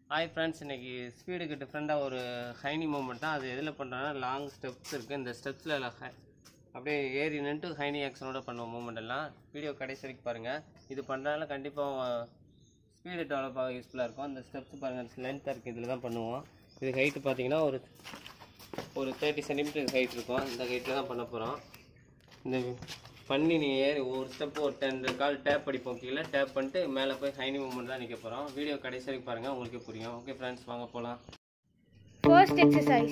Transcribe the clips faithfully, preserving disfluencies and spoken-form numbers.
Hi friends, இன்றைக்கி ஸ்பீடுக்கு டிஃப்ரெண்ட்டாக ஒரு ஹைனி மூமெண்ட் தான். அது எதில் பண்ணுறோன்னா லாங் ஸ்டெப்ஸ் இருக்குது. இந்த ஸ்டெப்ஸில் ஹை அப்படியே ஏறி நின்று ஹைனி ஆக்ஷனோட பண்ணுவோம் மூமெண்ட் எல்லாம். வீடியோ கடைசி வரைக்கும் பாருங்கள். இது பண்ணுறதுனால கண்டிப்பாக ஸ்பீடு டெவலப் ஆக யூஸ்ஃபுல்லாக இருக்கும். அந்த ஸ்டெப்ஸ் பாருங்கள், லென்த்தாக இருக்குது. இதில் தான் பண்ணுவோம். இது ஹைட்டு பார்த்தீங்கன்னா ஒரு ஒரு தேர்ட்டி சென்டிமீட்டர் ஹைட் இருக்கும். இந்த ஹைட்டில் தான் பண்ண போகிறோம். இந்த பண்ணி நீங்கள் ஏறி ஒரு ஸ்டெப்பு ஒரு டென் கால் டேப் அடிப்போம். கீழே டேப் பண்ணிட்டு மேலே போய் ஹைனி மூமெண்ட் தான் நிற்க போகிறோம். வீடியோ கடைசி வரைக்கும் பாருங்கள், உங்களுக்கே புரியும். ஓகே ஃப்ரெண்ட்ஸ், வாங்க போகலாம். First exercise.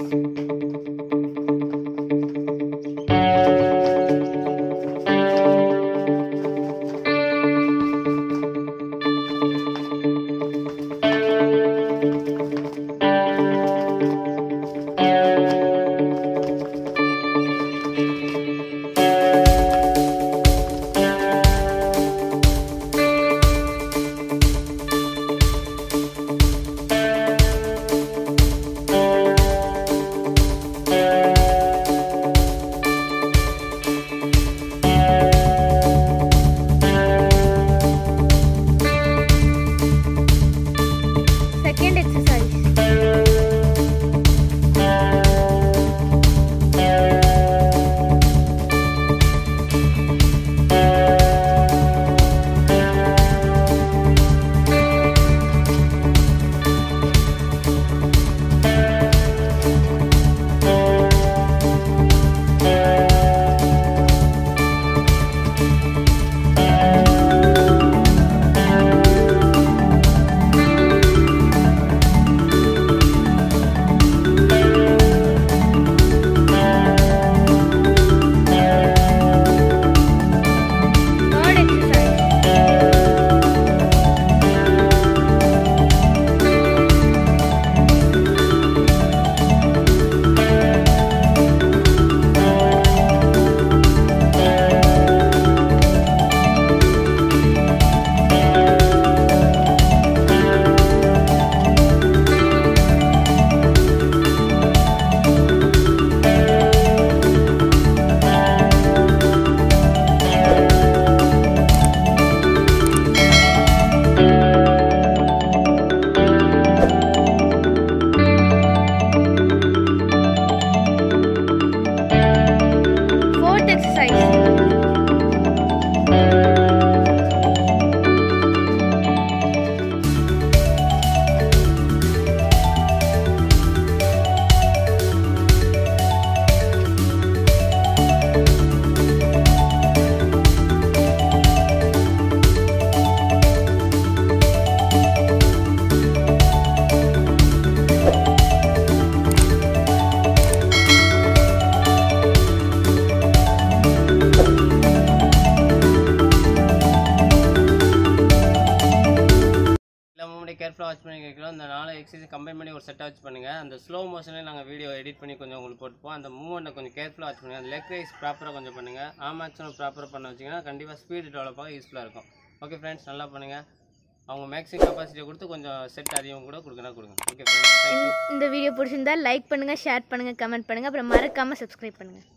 Second exercise. கேர்ஃபுல்லாக வாட்ச் பண்ணி கேட்கலாம். இந்த நாலு எக்ஸசைஸ் கம்பைன் பண்ணி ஒரு செட்டாக வாட்ச் பண்ணுங்கள். அந்த ஸ்லோ மோஷனில் நாங்கள் வீடியோ எடிட் பண்ணி கொஞ்சம் உங்களுக்கு போட்டுப்போம். அந்த மூவ்மெண்ட்டை கொஞ்சம் கேர்ஃபுல்லாக வாட்ச் பண்ணுங்கள். அந்த லெக் ரைஸ் ப்ராப்பராக கொஞ்சம் பண்ணுங்கள். ஆம் ஆக்ஷன் ப்ராப்பராக பண்ண வச்சிங்கன்னா கண்டிப்பாக ஸ்பீடு டெவலப்பாக யூஸ்ஃபுல்லாக இருக்கும். ஓகே ஃப்ரெண்ட்ஸ், நல்லா பண்ணுங்கள். அவங்க மேக்ஸிமம் கெப்பாசிட்டியை கொடுத்து கொஞ்சம் செட் அதிகம் கூட கொடுக்கணும் கொடுங்க. Okay friends, thank you. இந்த வீடியோ பிடிச்சிருந்தா லைக் பண்ணுங்கள், ஷேர் பண்ணுங்கள், கமெண்ட் பண்ணுங்கள், அப்புறம் மறக்காமல் சப்ஸ்கிரைப் பண்ணுங்கள்.